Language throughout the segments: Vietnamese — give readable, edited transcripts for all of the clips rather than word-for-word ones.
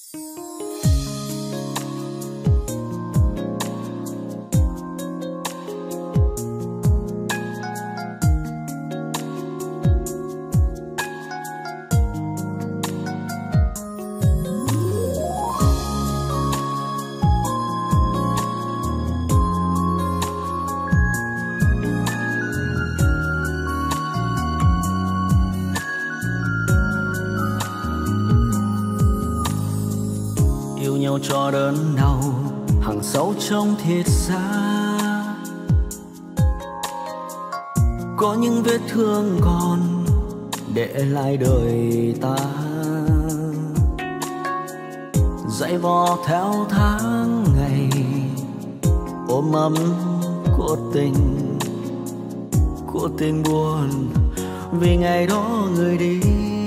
Cho đớn đau hằng sâu trong thịt da, có những vết thương còn để lại đời ta, dãy vò theo tháng ngày ôm ấm của tình buồn vì ngày đó người đi.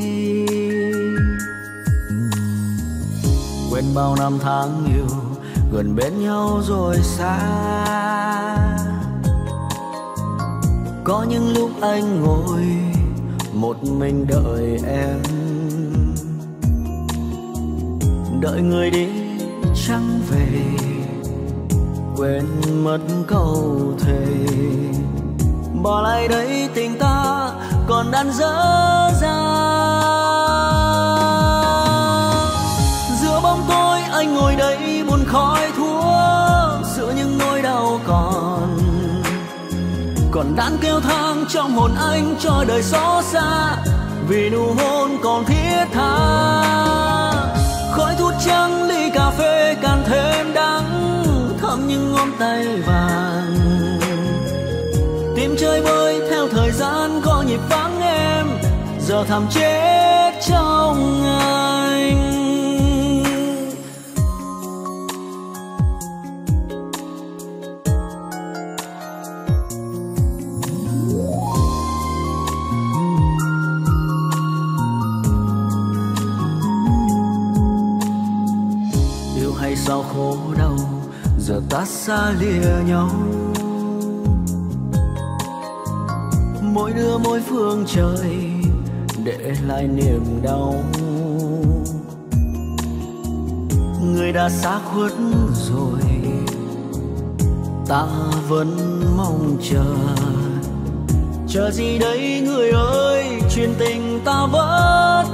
Quên bao năm tháng yêu gần bên nhau rồi xa, có những lúc anh ngồi một mình đợi em, đợi người đi chẳng về, quên mất câu thề, bỏ lại đây tình ta còn đang dở dang. Giữa bóng tối anh ngồi đây buồn khói thuốc, giữa những nỗi đau còn đang kêu thang trong hồn anh cho đời xót xa, vì nụ hôn còn thiết tha. Khói thuốc trắng ly cà phê càng thêm đắng, thấm những ngón tay vàng. Tim chơi bơi theo thời gian có nhịp vắng em, giờ thầm chết trong anh. Hay sao khổ đau giờ ta xa lìa nhau, mỗi đứa mỗi phương trời để lại niềm đau. Người đã xa khuất rồi ta vẫn mong chờ gì đấy người ơi, chuyện tình ta vỡ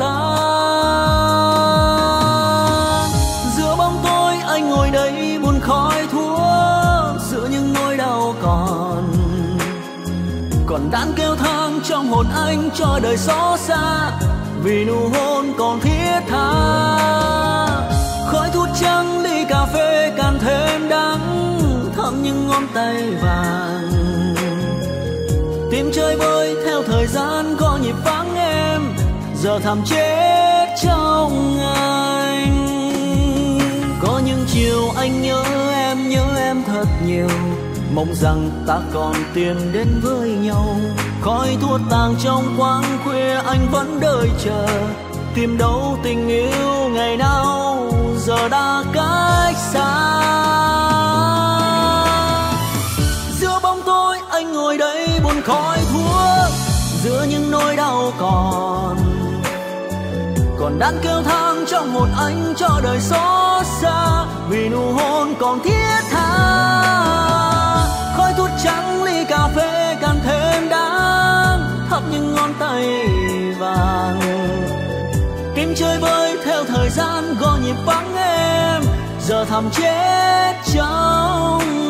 tan. Giữa bóng tối anh ngồi đây buồn khói thuốc, giữa những nỗi đau còn đang kêu thang trong hồn anh cho đời xót xa, vì nụ hôn còn thiết tha. Khói thuốc trắng ly cà phê càng thêm đắng, thấm những ngón tay vàng. Tim chơi bơi theo thời gian có nhịp vắng em, giờ thầm chết trong anh. Có những chiều anh nhớ em thật nhiều, mong rằng ta còn tiến đến với nhau. Khói thuốc tàn trong quãng khuya anh vẫn đợi chờ, tìm đâu tình yêu ngày nào giờ đã cách xa. Giữa bóng tối anh ngồi đây buồn khói thuốc, giữa những nỗi đau còn đang kêu thang trong hồn anh cho đời xót xa, vì nụ hôn còn thiết tha. Khói thuốc trắng ly cà phê càng thêm đắng, thắp những ngón tay vàng. Tim chơi vơi theo thời gian gõ nhịp vắng em, giờ thầm chết trong